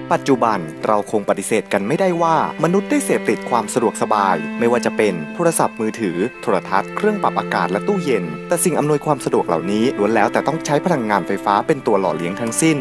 ปัจจุบันเราคงปฏิเสธกันไม่ได้ว่ามนุษย์ได้เสพติดความสะดวกสบายไม่ว่าจะเป็นโทรศัพท์มือถือโทรทัศน์เครื่องปรับอากาศและตู้เย็นแต่สิ่งอำนวยความสะดวกเหล่านี้ล้วนแล้วแต่ต้องใช้พลังงานไฟฟ้าเป็นตัวหล่อเลี้ยงทั้งสิ้น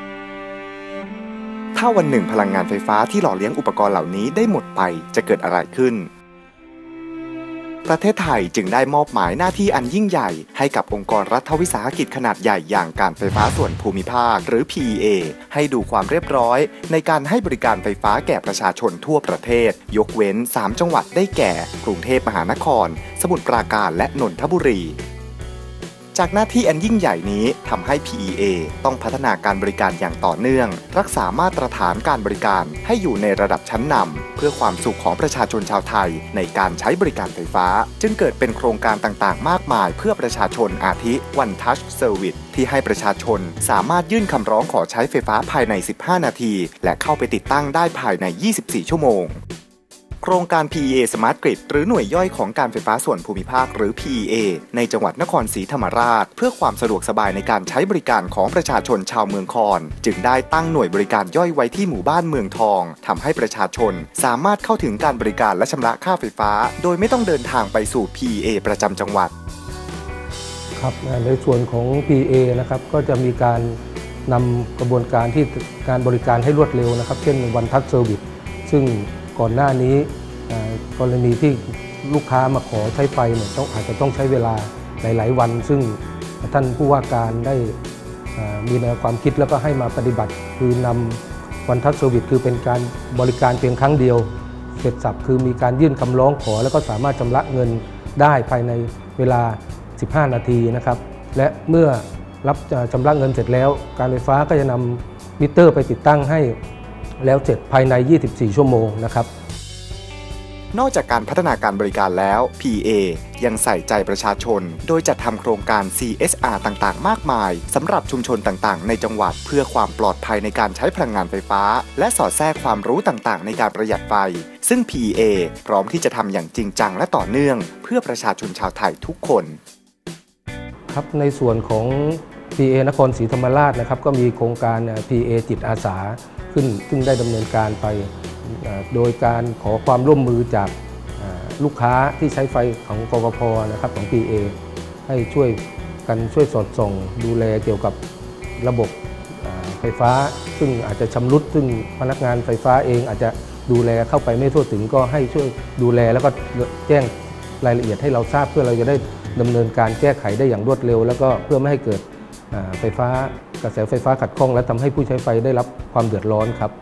ถ้าวันหนึ่งพลังงานไฟฟ้าที่หล่อเลี้ยงอุปกรณ์เหล่านี้ได้หมดไปจะเกิดอะไรขึ้นประเทศไทยจึงได้มอบหมายหน้าที่อันยิ่งใหญ่ให้กับองค์กรรัฐวิสาหกิจขนาดใหญ่อย่างการไฟฟ้าส่วนภูมิภาคหรือ PEA ให้ดูความเรียบร้อยในการให้บริการไฟฟ้าแก่ประชาชนทั่วประเทศยกเว้น3จังหวัดได้แก่กรุงเทพมหานครสมุทรปราการและนนทบุรีจากหน้าที่อันยิ่งใหญ่นี้ทำให้ PEA ต้องพัฒนาการบริการอย่างต่อเนื่องรักษามาตรฐานการบริการให้อยู่ในระดับชั้นนำเพื่อความสุขของประชาชนชาวไทยในการใช้บริการไฟฟ้าจึงเกิดเป็นโครงการต่างๆมากมายเพื่อประชาชนอาทิ One Touch Service ที่ให้ประชาชนสามารถยื่นคำร้องขอใช้ไฟฟ้าภายใน15นาทีและเข้าไปติดตั้งได้ภายใน24ชั่วโมงโครงการ PEA Smart Grid หรือหน่วยย่อยของการไฟฟ้าส่วนภูมิภาคหรือ PEA ในจังหวัดนครศรีธรรมราชเพื่อความสะดวกสบายในการใช้บริการของประชาชนชาวเมืองคอนจึงได้ตั้งหน่วยบริการย่อยไว้ที่หมู่บ้านเมืองทองทำให้ประชาชนสามารถเข้าถึงการบริการและชำระค่าไฟฟ้าโดยไม่ต้องเดินทางไปสู่ PEA ประจำจังหวัดครับในส่วนของ PEA นะครับก็จะมีการนำกระบวนการที่การบริการให้รวดเร็วนะครับเช่น One Touch Service ซึ่งก่อนหน้านี้กรณีที่ลูกค้ามาขอใช้ไฟเนี่ยอาจจะต้องใช้เวลาหลายๆวันซึ่งท่านผู้ว่าการได้มีแนวความคิดแล้วก็ให้มาปฏิบัติคือนำOne Touch Serviceคือเป็นการบริการเพียงครั้งเดียวเสร็จสับคือมีการยื่นคำร้องขอแล้วก็สามารถชำระเงินได้ภายในเวลา15นาทีนะครับและเมื่อรับชำระเงินเสร็จแล้วการไฟฟ้าก็จะนำมิเตอร์ไปติดตั้งให้แล้วเสร็จภายใน24ชั่วโมงนะครับนอกจากการพัฒนาการบริการแล้ว PEA ยังใส่ใจประชาชนโดยจัดทำโครงการ CSR ต่างๆมากมายสำหรับชุมชนต่างๆในจังหวัดเพื่อความปลอดภัยในการใช้พลังงานไฟฟ้าและสอดแทรกความรู้ต่างๆในการประหยัดไฟซึ่ง PEA พร้อมที่จะทำอย่างจริงจังและต่อเนื่องเพื่อประชาชนชาวไทยทุกคนครับในส่วนของ PEA นครศรีธรรมราชนะครับก็มีโครงการ PEA จิตอาสาขึ้นซึ่งได้ดำเนินการไปโดยการขอความร่วมมือจากลูกค้าที่ใช้ไฟของกฟผ.นะครับของ PEA ให้ช่วยสอดส่องดูแลเกี่ยวกับระบบไฟฟ้าซึ่งอาจจะชำรุดซึ่งพนักงานไฟฟ้าเองอาจจะดูแลเข้าไปไม่ทั่วถึงก็ให้ช่วยดูแลแล้วก็แจ้งรายละเอียดให้เราทราบเพื่อเราจะได้ดำเนินการแก้ไขได้อย่างรวดเร็วแล้วก็เพื่อไม่ให้เกิดกระแสไฟฟ้าขัดข้องและทำให้ผู้ใช้ไฟได้รับความเดือดร้อนครับ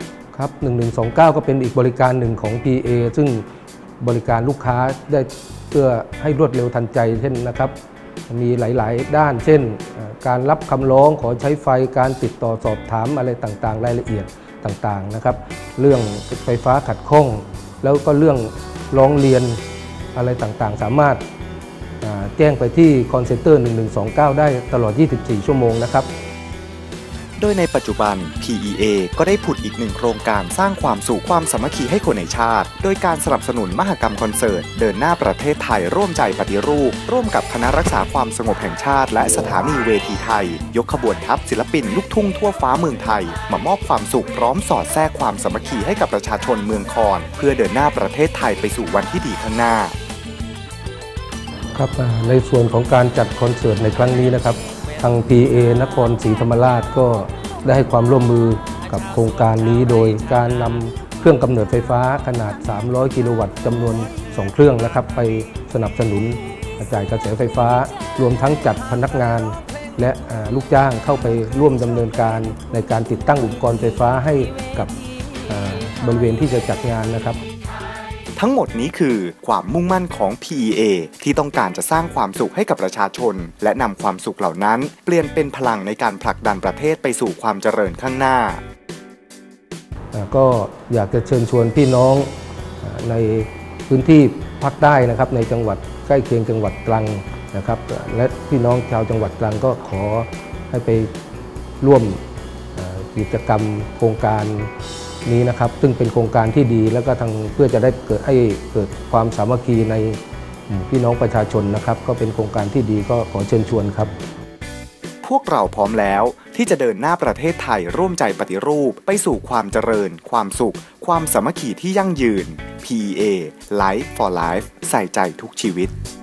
1129ก็เป็นอีกบริการหนึ่งของ PEA ซึ่งบริการลูกค้าได้เพื่อให้รวดเร็วทันใจเช่นนะครับมีหลายๆด้านเช่นการรับคำร้องขอใช้ไฟการติดต่อสอบถามอะไรต่างๆรายละเอียดต่างๆนะครับเรื่องไฟฟ้าขัดข้องแล้วก็เรื่องร้องเรียนอะไรต่างๆสามารถแจ้งไปที่ Call Center 1129ได้ตลอด24ชั่วโมงนะครับโดยในปัจจุบัน PEA ก็ได้ผุดอีกหนึ่งโครงการสร้างความสุขความสามัคคีให้คนในชาติโดยการสนับสนุนมหกรรมคอนเสิร์ตเดินหน้าประเทศไทยร่วมใจปฏิรูปร่วมกับคณะรักษาความสงบแห่งชาติและสถานีเวทีไทยยกขบวนทัพศิลปินลูกทุ่งทั่วฟ้าเมืองไทยมามอบความสุขพร้อมสอดแทรกความสามัคคีให้กับประชาชนเมืองคอนเพื่อเดินหน้าประเทศไทยไปสู่วันที่ดีข้างหน้าครับในส่วนของการจัดคอนเสิร์ตในครั้งนี้นะครับทาง PEA นครศรีธรรมราชก็ได้ให้ความร่วมมือกับโครงการนี้โดยการนำเครื่องกำเนิดไฟฟ้าขนาด300กิโลวัตต์จำนวน2เครื่องนะครับไปสนับสนุนจ่ายกระแสไฟฟ้ารวมทั้งจัดพนักงานและลูกจ้างเข้าไปร่วมดำเนินการในการติดตั้งอุปกรณ์ไฟฟ้าให้กับบริเวณที่จะจัดงานนะครับทั้งหมดนี้คือความมุ่งมั่นของ PEA ที่ต้องการจะสร้างความสุขให้กับประชาชนและนำความสุขเหล่านั้นเปลี่ยนเป็นพลังในการผลักดันประเทศไปสู่ความเจริญข้างหน้าก็อยากจะเชิญชวนพี่น้องในพื้นที่ภาคใต้นะครับในจังหวัดใกล้เคียงจังหวัดตรังนะครับและพี่น้องชาวจังหวัดตรังก็ขอให้ไปร่วมกิจกรรมโครงการนี้นะครับซึ่งเป็นโครงการที่ดีแล้วก็เพื่อจะได้ให้เกิดความสามัคคีในพี่น้องประชาชนนะครับก็เป็นโครงการที่ดีก็ขอเชิญชวนครับพวกเราพร้อมแล้วที่จะเดินหน้าประเทศไทยร่วมใจปฏิรูปไปสู่ความเจริญความสุขความสามัคคีที่ยั่งยืน PEA Life for Life ใส่ใจทุกชีวิต